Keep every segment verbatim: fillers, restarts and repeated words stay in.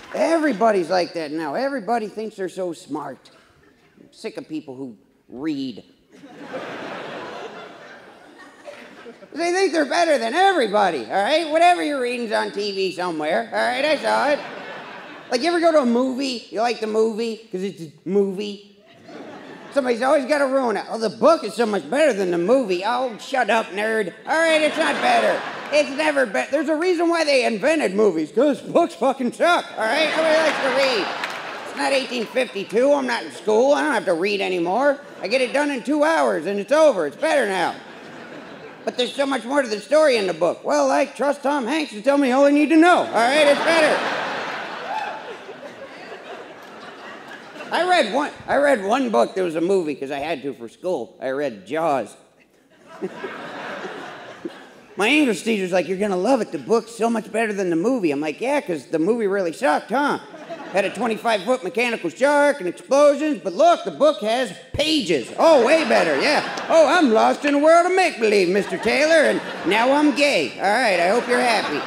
Everybody's like that now. Everybody thinks they're so smart. I'm sick of people who read. They think they're better than everybody, all right? Whatever you're reading's on T V somewhere, all right? I saw it. Like, you ever go to a movie? You like the movie because it's a movie? Somebody's always got to ruin it. Oh, the book is so much better than the movie. Oh, shut up, nerd. All right, it's not better. It's never better. There's a reason why they invented movies, because books fucking suck, all right? Nobody likes to read. It's not eighteen fifty-two. I'm not in school. I don't have to read anymore. I get it done in two hours, and it's over. It's better now. But there's so much more to the story in the book. Well, like, trust Tom Hanks to tell me all I need to know. All right, it's better. I read one, I read one book that was a movie because I had to for school. I read Jaws. My English teacher's like, you're going to love it. The book's so much better than the movie. I'm like, yeah, because the movie really sucked, huh? Had a twenty-five foot mechanical shark and explosions, but look, the book has pages. Oh, way better, yeah. Oh, I'm lost in a world of make-believe, Mister Taylor, and now I'm gay. All right, I hope you're happy.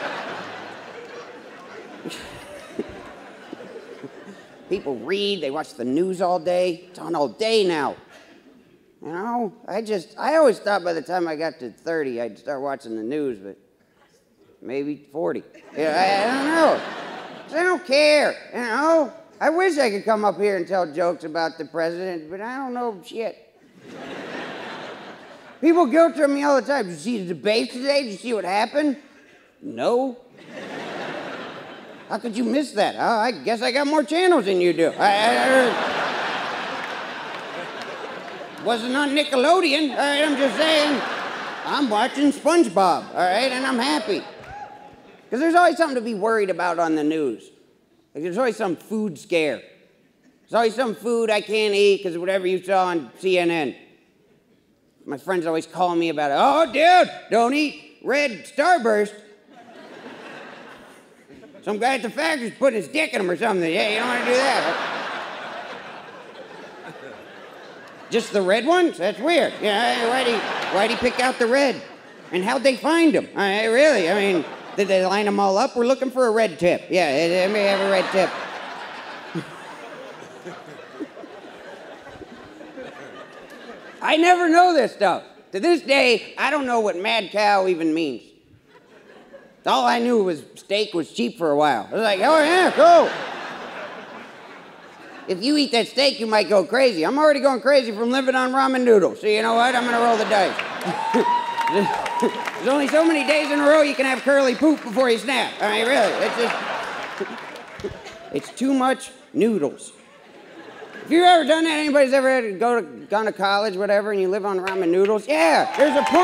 People read, they watch the news all day. It's on all day now. You know, I just, I always thought by the time I got to thirty, I'd start watching the news, but maybe forty. Yeah, I, I don't know. I don't care, you know? I wish I could come up here and tell jokes about the president, but I don't know shit. People guilt trip me all the time. Did you see the debate today? Did you see what happened? No. How could you miss that? Oh, I guess I got more channels than you do. I, I, I wasn't on Nickelodeon, all right? I'm just saying, I'm watching SpongeBob, all right? And I'm happy. Because there's always something to be worried about on the news. Like, there's always some food scare. There's always some food I can't eat because of whatever you saw on C N N. My friends always call me about it. Oh, dude, don't eat red Starburst. Some guy at the factory's putting his dick in him or something. Yeah, you don't want to do that. Just the red ones? That's weird. Yeah, why'd he, why'd he pick out the red? And how'd they find him? I mean, really, I mean... Did they line them all up? We're looking for a red tip. Yeah, they may have a red tip. I never know this stuff. To this day, I don't know what mad cow even means. All I knew was steak was cheap for a while. I was like, oh yeah, cool. If you eat that steak, you might go crazy. I'm already going crazy from living on ramen noodles. So you know what? I'm gonna roll the dice. There's only so many days in a row you can have curly poop before you snap. I mean, really, it's just... It's too much noodles. If you've ever done that, anybody's ever had to go to, gone to college, whatever, and you live on ramen noodles? Yeah, there's a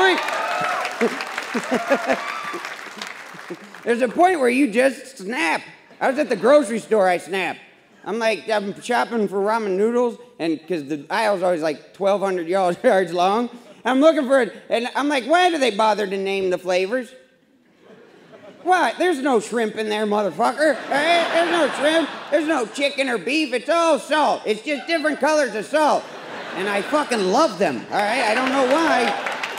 point. There's a point where you just snap. I was at the grocery store, I snapped. I'm like, I'm shopping for ramen noodles, and because the aisle's always like twelve hundred yards long. I'm looking for it, and I'm like, why do they bother to name the flavors? What? There's no shrimp in there, motherfucker. All right? There's no shrimp. There's no chicken or beef. It's all salt. It's just different colors of salt. And I fucking love them, all right? I don't know why.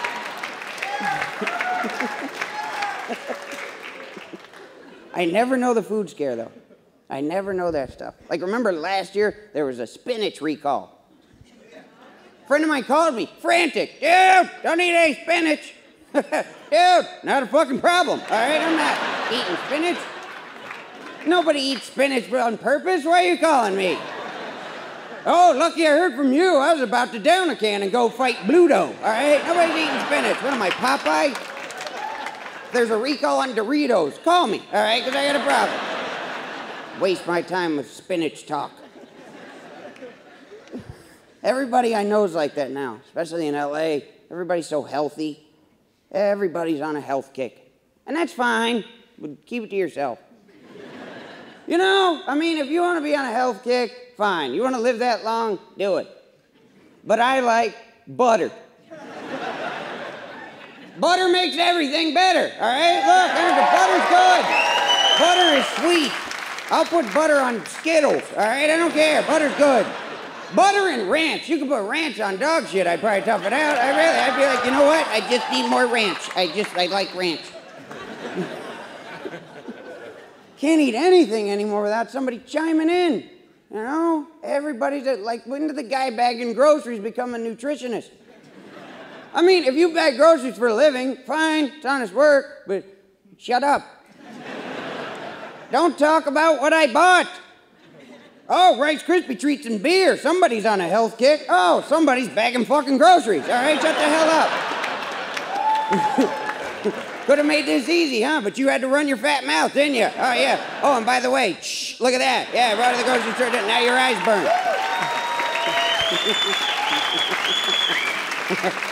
I never know the food scare, though. I never know that stuff. Like, remember last year, there was a spinach recall. A friend of mine called me, frantic. Dude, don't eat any spinach. Dude, not a fucking problem, all right? I'm not eating spinach. Nobody eats spinach on purpose. Why are you calling me? Oh, lucky I heard from you. I was about to down a can and go fight Bluto, all right? Nobody's eating spinach. What am I, Popeye? There's a recall on Doritos. Call me, all right, because I got a problem. Waste my time with spinach talk. Everybody I know is like that now, especially in L A. Everybody's so healthy. Everybody's on a health kick. And that's fine, but keep it to yourself. You know, I mean, if you want to be on a health kick, fine. You want to live that long, do it. But I like butter. Butter makes everything better, all right? Look, the butter's good. Butter is sweet. I'll put butter on Skittles, all right? I don't care. Butter's good. Butter and ranch. You can put ranch on dog shit. I'd probably tough it out. I really, I'd be like, you know what? I just need more ranch. I just, I like ranch. can't eat anything anymore without somebody chiming in. You know? Everybody's a, like, when did the guy bagging groceries become a nutritionist? I mean, if you bag groceries for a living, fine, it's honest work, but shut up. Don't talk about what I bought. Oh, Rice Krispie treats and beer. Somebody's on a health kick. Oh, somebody's bagging fucking groceries. All right, shut the hell up. Could have made this easy, huh? But you had to run your fat mouth, didn't you? Oh, yeah. Oh, and by the way, shh, look at that. Yeah, right to the grocery store. Now your eyes burn.